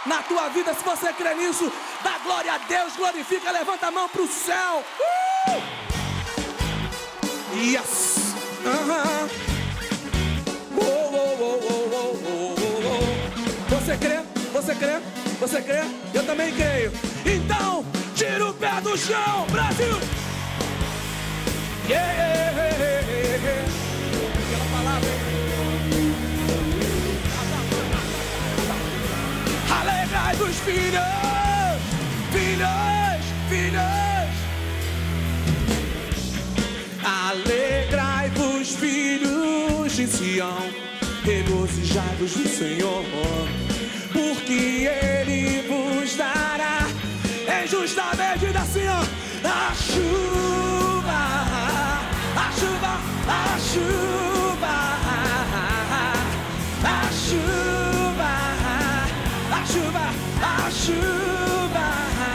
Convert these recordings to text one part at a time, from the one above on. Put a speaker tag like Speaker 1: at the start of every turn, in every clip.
Speaker 1: na tua vida. Se você crê nisso, dá glória a Deus, glorifica, levanta a mão para o céu. Yes. Você crê? Você crê? Você crê? Eu também creio. Então, tira o pé do chão, Brasil! Aquela palavra. Alegrai dos filhos, filhos, filhos. Alegrai-vos, filhos de Sião, regozijai-vos no Senhor, porque Ele vos dará em justa medida, assim, ó, a chuva, a chuva, a chuva, a chuva, a chuva, a chuva.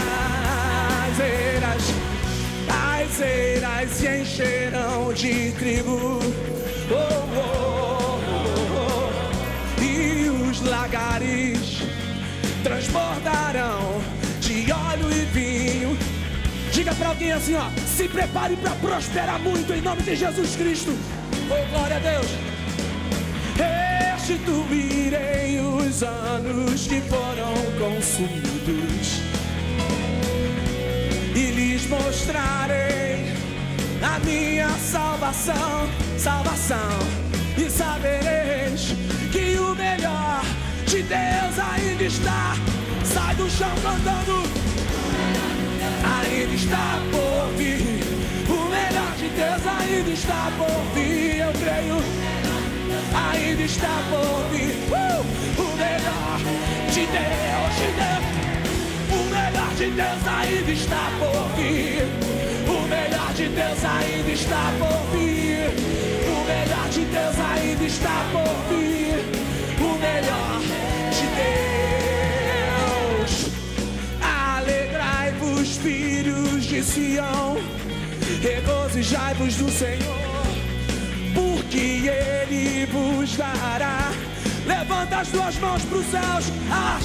Speaker 1: As eiras se encherão de trigo, e os lagares transbordarão de óleo e vinho. Diga pra alguém assim, ó, se prepare para prosperar muito em nome de Jesus Cristo. Oh, glória a Deus. Restituirei os anos que foram consumidos e lhes mostrarei a minha salvação, salvação. E sabereis que o melhor de Deus ainda está. Sai do chão cantando. Ainda está por vir. O melhor de Deus ainda está por vir. Eu creio. Ainda está por vir. O melhor de Deus, de Deus. O melhor de Deus ainda está por vir. O melhor de Deus ainda está por vir. O melhor de Deus ainda está por vir. O melhor de Deus. Alegrai-vos, filhos de Sião, regozijai-vos no Senhor, porque Ele vos dará. Levanta as tuas mãos para os céus. A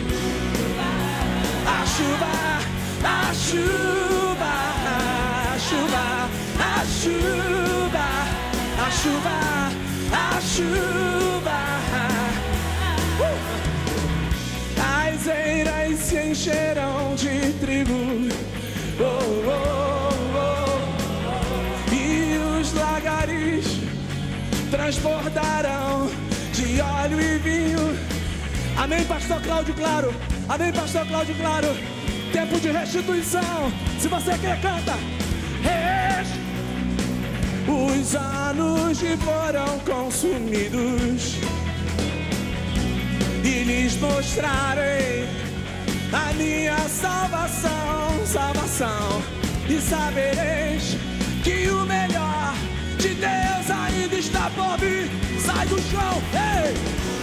Speaker 1: chuva, a chuva, a chuva, a chuva, a chuva, a chuva. As eiras se encherão de trigo, e os lagares transbordarão de óleo e vinho. Amém, pastor Cláudio Claro. Amém, pastor Cláudio Claro. Tempo de restituição. Se você quer, canta. Os anos que foram consumidos e lhes mostrarei a minha salvação, salvação. E sabereis que o melhor de Deus ainda está por vir. Sai do chão, ei!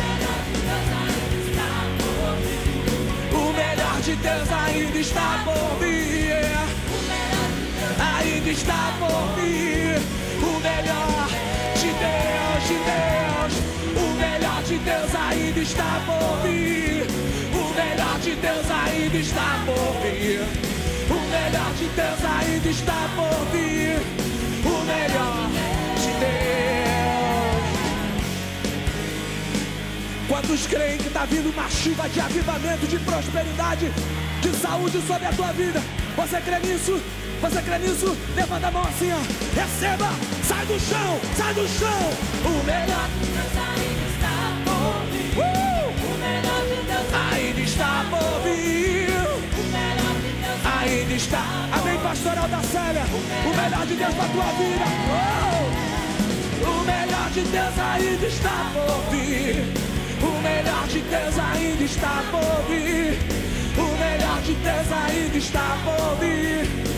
Speaker 1: O melhor de Deus ainda está por vir. Ainda está por vir. O melhor de Deus, de Deus. O melhor de Deus ainda está por vir. O melhor de Deus ainda está por vir. O melhor de Deus ainda está por vir. O melhor de Deus. Quantos creem que está vindo uma chuva de avivamento, de prosperidade, de saúde sobre a tua vida? Você crê nisso? Você crê nisso? Levanta a mão assim, ó. Receba! Sai do chão! Sai do chão! O melhor de Deus ainda está por vir. O melhor de Deus ainda está por vir. O melhor de Deus ainda está. Amém, pastoral da Célia. O melhor de Deus para a tua vida. O melhor de Deus ainda está por vir. O melhor de Deus ainda está por vir. O melhor de Deus ainda está por vir.